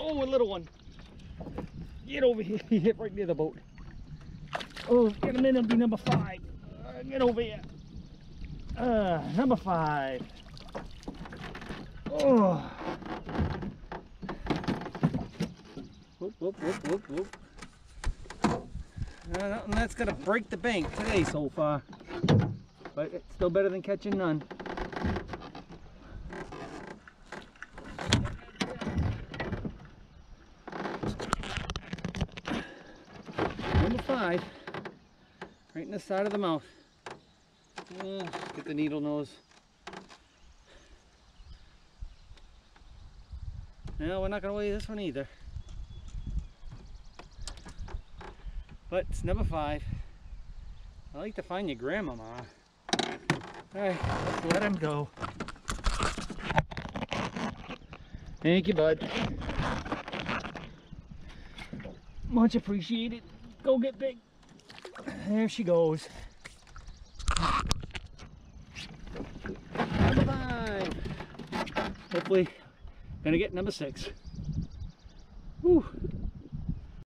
Oh, a little one. Get over here. He hit right near the boat. Oh, get him in. It'll be number 5. Get over here. Number 5. Oh. Whoop, whoop, whoop, whoop, whoop. Nothing that's gonna break the bank today so far. But it's still better than catching none. Number 5. Right in the side of the mouth. Get the needle nose. No, we're not going to weigh this one either. But it's number 5. I like to find your grandmama. Alright, let's let him go. Thank you, bud. Much appreciated. Go get big. There she goes. Number 5. Hopefully, gonna get number 6. Whew.